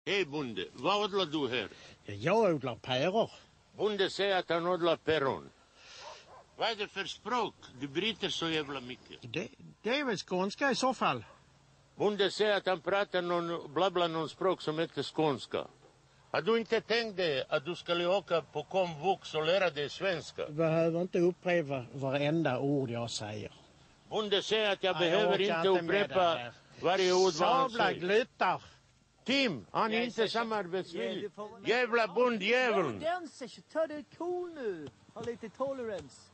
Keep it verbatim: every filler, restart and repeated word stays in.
Hej bonde, vad odlar du här? Jag odlar päror. Bonde säger att han odlar päron. Vad är det för språk? Du bryter så jävla mycket. Det, det är väl skånska i så fall. Bonde säger att han pratar någon, blabblar någon språk som heter skånska. Har du inte tänkt dig att du skulle åka på komvux och lära dig svenska? Du behöver inte upprepa varenda ord jag säger. Bonde säger att jag Ja, behöver jag inte inte upprepa varje ord vad han Sabla säger. gluttar. Tim, han är inte samarbetsvillig. Jävla bondjäveln. Den säger, ta det cool nu. Ha lite tolerans.